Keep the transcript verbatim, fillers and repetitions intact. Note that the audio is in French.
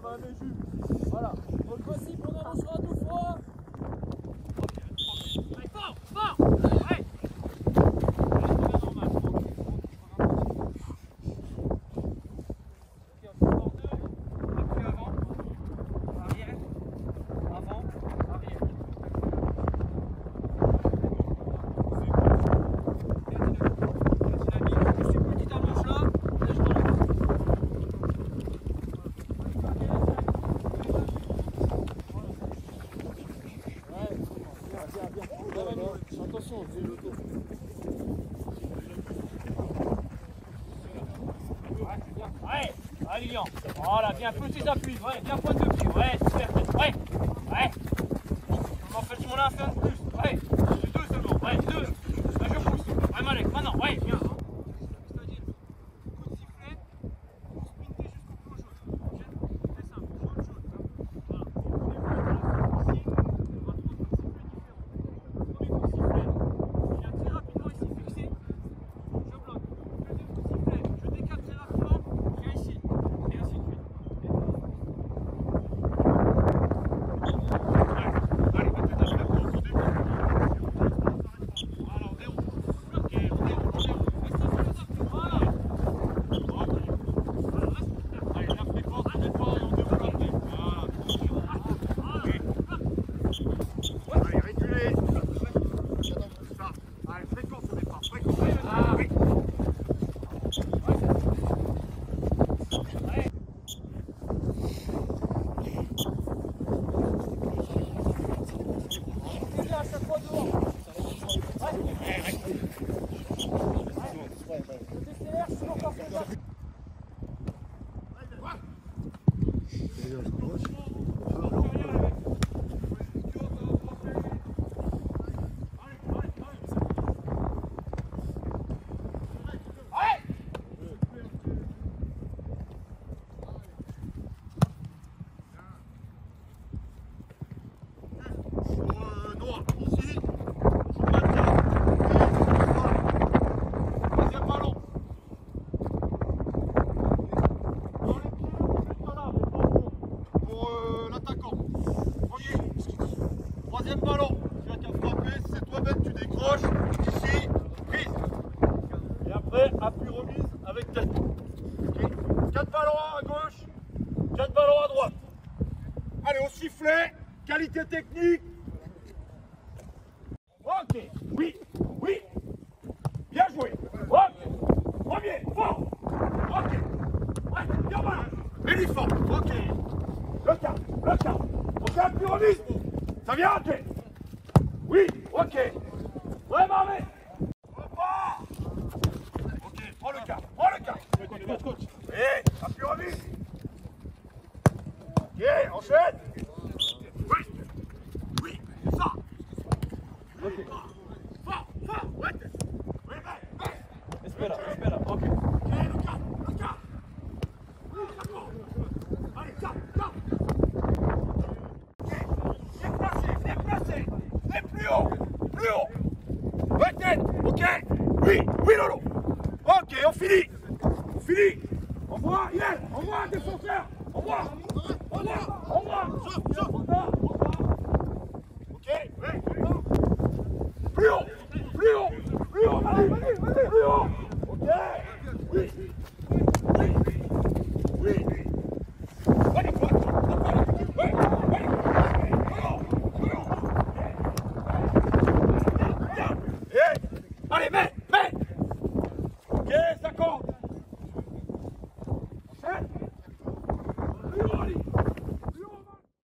va, mais jus. Voilà. Donc voici, on avancera deux fois. Allez, fort, fort. Ouais. Attention, c'est le dos. Ouais, bien. Ouais, allez, Lilian. Voilà, bien, petits appuis. Ouais, bien pointe de pied. Ouais, super. Ouais, ouais. On en fait mon là, un peu plus. Ouais, deux seulement. Ouais, deux. Là, je pousse. Ouais, Malek, maintenant. Ouais, bien. C'est-à-dire, coup de sifflet, pour sprinter jusqu'au point jaune. Ok, très simple. Jaune, jaune. Voilà. Ici, on va trouver un sifflet différent. Troisième ballon, tu vas te frapper, si c'est toi-même, tu décroches, ici, prise. Et après, appui remise avec tête. Okay. Quatre ballons à gauche, quatre ballons à droite. Allez, au sifflet, qualité technique. Ok, oui, oui, bien joué. Ok, premier, fort. Ok, ouais, bien voilà. Uniforme, ok. Le cap, le cap. Ok, appui remise. Ça vient, ok. Oui, ok. Ouais, Marmé. Repars. Ok, prends le cap, prends le cap. Coach, coach. Et, appui remise. Ok, enchaîne. Oui, oui, c'est ça. Ok. Fort, fort, ouais. Oui, mais, mais. Espère, espère, ok. Ok, le cap, le cap. Allez, cap, cap. Plus haut, plus haut. Ouais, tête, ok. Oui, oui, Lolo. Ok, on finit. On finit. On voit, il est. On voit un défenseur. On voit. On voit. On voit. Ok, ouais. Plus haut, plus haut, plus haut. Allez, vas-y, vas-y, plus haut. Ok. Oui. Oui. Oui. Allez, quoi. Ouais, ouais. Allez, mets, mets. Ok, ça compte.